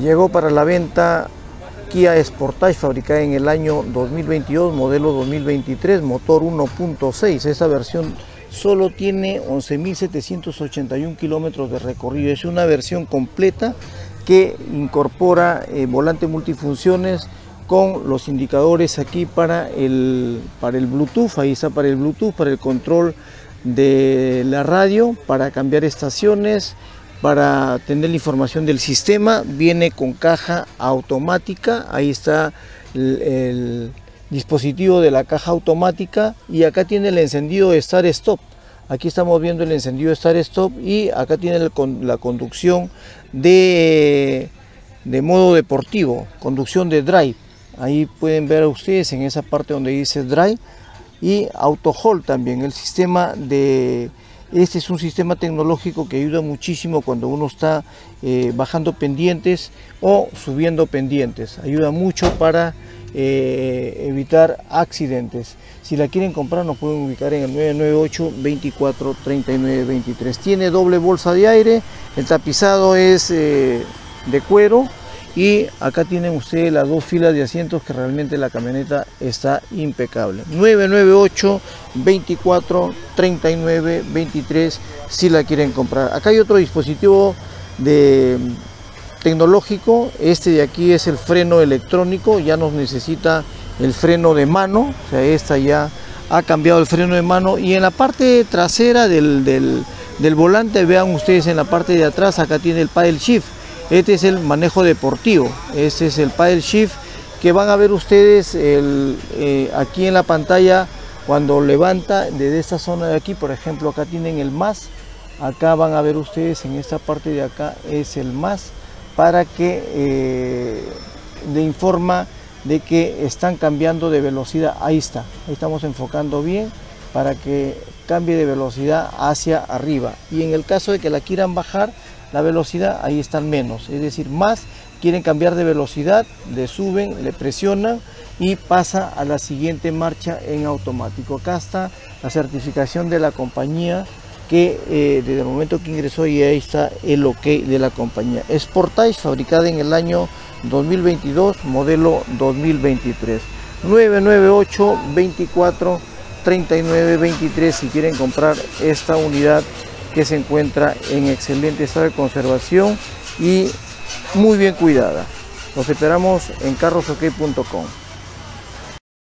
Llegó para la venta Kia Sportage, fabricada en el año 2022, modelo 2023, motor 1.6. Esta versión solo tiene 11.781 kilómetros de recorrido. Es una versión completa que incorpora volante multifunciones con los indicadores aquí para el Bluetooth. Ahí está para el Bluetooth, para el control de la radio, para cambiar estaciones, para tener la información del sistema. Viene con caja automática, ahí está el dispositivo de la caja automática, y acá tiene el encendido de Start Stop. Aquí estamos viendo el encendido de Start Stop, y acá tiene la conducción de modo deportivo, conducción de Drive. Ahí pueden ver ustedes en esa parte donde dice Drive, y Auto Hold también. Este es un sistema tecnológico que ayuda muchísimo cuando uno está bajando pendientes o subiendo pendientes. Ayuda mucho para evitar accidentes. Si la quieren comprar, nos pueden ubicar en el 998-2439-23. Tiene doble bolsa de aire, el tapizado es de cuero, y acá tienen ustedes las dos filas de asientos, que realmente la camioneta está impecable. 998-2439-23 si la quieren comprar. Acá hay otro dispositivo tecnológico. Este de aquí es el freno electrónico, ya no necesita el freno de mano, o sea, esta ya ha cambiado el freno de mano. Y en la parte trasera del volante, vean ustedes en la parte de atrás, acá tiene el paddle shift. Este es el manejo deportivo, este es el paddle shift, que van a ver ustedes aquí en la pantalla cuando levanta desde esta zona de aquí. Por ejemplo, acá tienen el más, acá van a ver ustedes en esta parte de acá es el más, para que le informa de que están cambiando de velocidad. Ahí está, ahí estamos enfocando bien para que cambie de velocidad hacia arriba, y en el caso de que la quieran bajar la velocidad, ahí están menos, es decir, más. Quieren cambiar de velocidad, le suben, le presionan y pasa a la siguiente marcha en automático. Acá está la certificación de la compañía, que desde el momento que ingresó, y ahí está el OK de la compañía. Sportage, fabricada en el año 2022, modelo 2023. 998-2439-23 si quieren comprar esta unidad, que se encuentra en excelente estado de conservación y muy bien cuidada. Los esperamos en carrosok.com.